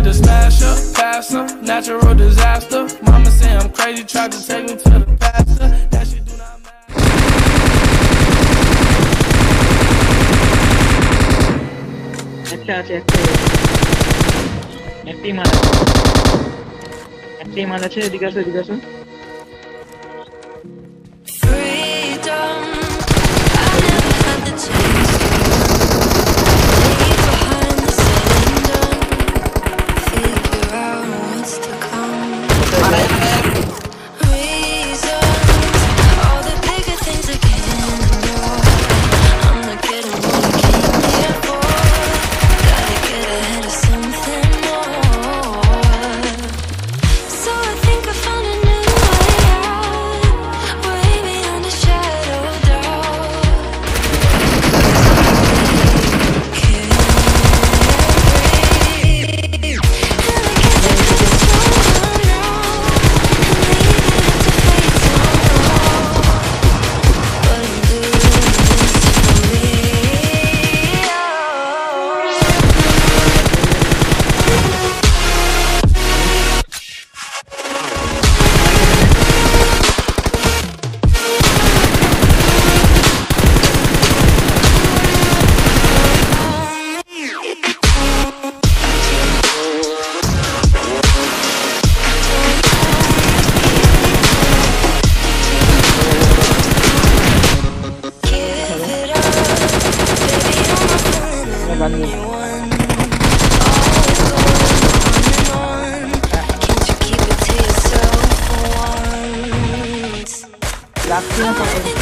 to smash her, pass her, natural disaster. Mama say I'm crazy, tried to take me to the pastor. That shit do not matter. अच्छा একটাই মাল আছে এদিকে আসো Freedom, I never had the chance to leave behind the said and done. Figure out what's to come. Reasons, all the bigger things I can't ignore. I'm not getting what I came here for. Gotta get ahead of something more. So I think I found a new way out, way beyond a shadow of doubt. Can't breathe, and I guess I could've slowed down now and leave it up to fate somehow. But I'm doing this for me. Give it up, baby, I'm not feeling anyone. Always going on and on. Can't you keep it to yourself for once? রাখছি না I